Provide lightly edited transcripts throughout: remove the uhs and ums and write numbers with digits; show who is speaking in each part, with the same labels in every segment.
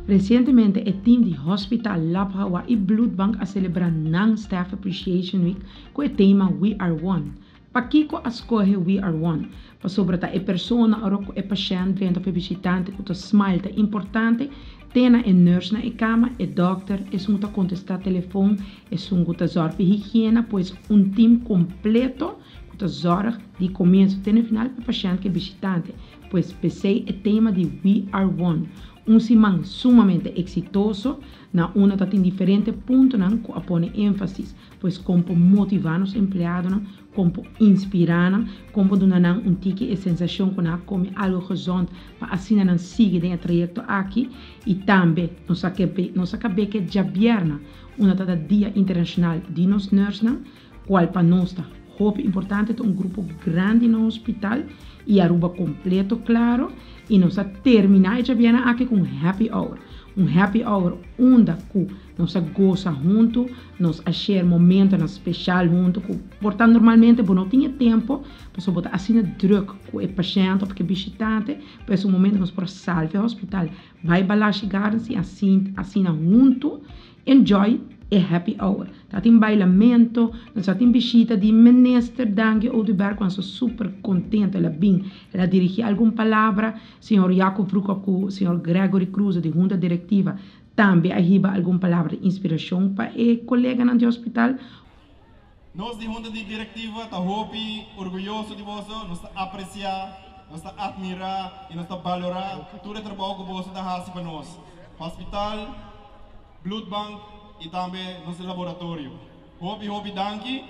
Speaker 1: Recentemente, o time do Hospital Laphawa e Bloedbank a celebrar Non-Staff Appreciation Week com o tema We Are One. Para Kiko escolhe We Are One, para sobretar a pessoa ou o paciente dentro do visitante que smile é importante, tem a nurse na cama, o doctor, é um contestar telefone, é um zorg de higiene, pois time completo que zorg de começo até no final para o paciente que visitante, pois pensei o tema de We Are One. Semana sumamente exitoso, na uma tá em diferentes pontos que põe ênfase, pois como motivar os empregados, como inspirar, como dar tique e sensação que come algo redondo para assim não seguir o trajeto aqui e também nós acabamos que já vierna uma dia internacional de nós nurses, qual para nós está importante é grupo grande no hospital e aruba completo, claro, e nós terminar já viene aqui com happy hour. Happy hour onde nós goza junto, nós achar momento especial junto, portanto normalmente não tinha tempo, para botar assim druk com o paciente, porque visitante, para momento nós para salvar o hospital, vai balar chegar assim junto, enjoy e happy hour. Tá tem bailamento, nós tem visita de minister Dangue Oduber, quando sou super contente, ela dirige alguma palavra, senhor Jacob Frucacu, senhor Gregory Cruz, de junta diretiva, também arriba alguma palavra de inspiração para o colega no hospital.
Speaker 2: Nós de junta diretiva, tá orgulhoso de você, nós apreciar, nós admirar e nós valorar todo o trabalho que você dá para nós. Hospital, Bloedbank, en também ons laboratorium. Hobby, dankie.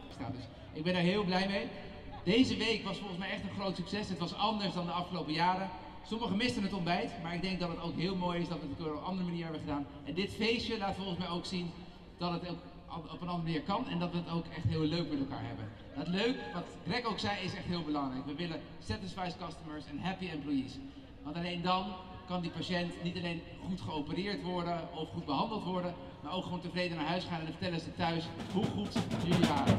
Speaker 3: Ik ben er heel blij mee. Deze week was volgens mij echt een groot succes. Het was anders dan de afgelopen jaren. Sommigen misten het ontbijt, maar ik denk dat het ook heel mooi is dat we het op een andere manier hebben gedaan. En dit feestje laat volgens mij ook zien dat het ook op een andere manier kan en dat we het ook echt heel leuk met elkaar hebben. Dat leuk, wat Greg ook zei, is echt heel belangrijk. We willen satisfied customers en happy employees. Want alleen dan kan die patiënt niet alleen goed geopereerd worden of goed behandeld worden, maar ook gewoon tevreden naar huis gaan en dan vertellen ze thuis hoe goed jullie waren.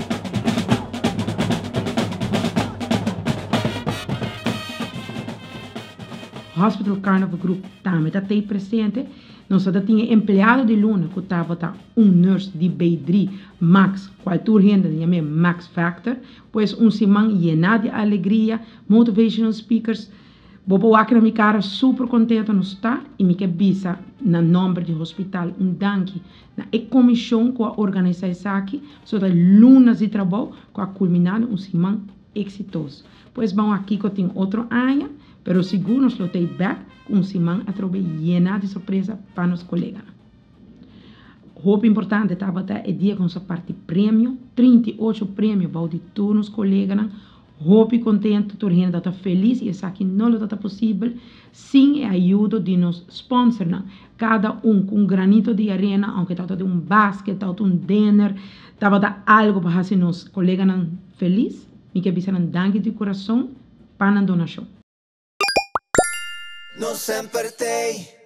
Speaker 1: Hospital Carnival Group também está presente. Nós tínhamos empregado de luna que estava nurse de B3 Max, qual renda de Max Factor, pois semana llena de alegria, motivational speakers. Bobo aqui na minha cara super contente não está e me bisa na nome do hospital danke na comissão que a organização aqui sobre lunas de trabalho que a culminar semana exitoso. Pois vamos aqui que tem outro ano, pero seguro nos lo tem back com semana a trabalhar llena de surpresa para os colegas. Roupa importante estava até o dia com essa parte prêmio, 38 prêmios para de todos os colegas. Hoop contente, torrendo dat feliz e essa aqui não é possível sem a ajuda de nos sponsors. Cada com granito de arena, aunque estava de basquete, estava dinner, estava de algo para fazer nos colegas feliz. Me que avisar danke de coração para a donação.
Speaker 4: No sempre